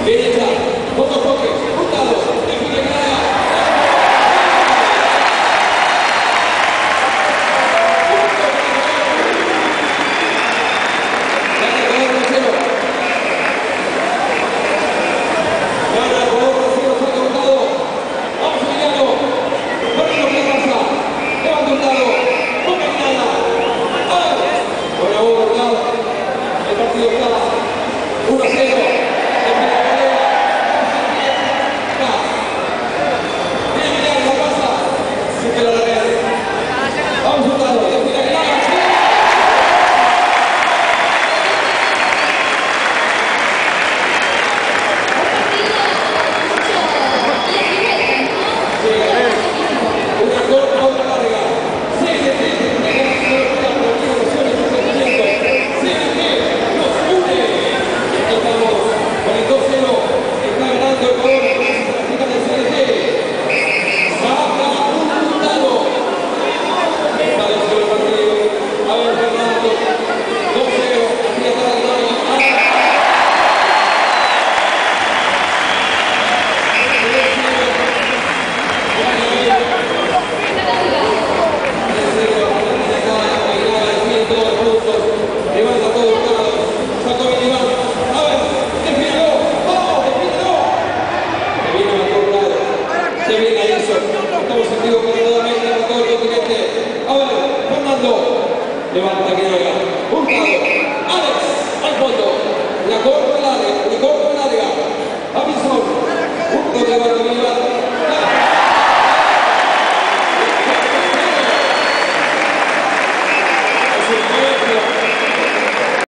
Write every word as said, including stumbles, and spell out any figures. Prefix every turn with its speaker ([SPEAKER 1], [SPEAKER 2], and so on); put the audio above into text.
[SPEAKER 1] Derecha, otro toque, juntado, define Canadá. Gana con otro cero. Gana con otro cero, saca un dado. Vamos a mirarlo. Ponelo que pasa. Levanta un dado. Ponga nada. Por ahora, Hurtado. El partido está uno a cero. Levanta que haga. Hurtado. Alex. Al fondo. La corta larga. La corta larga. Avison. Hurtado levanta.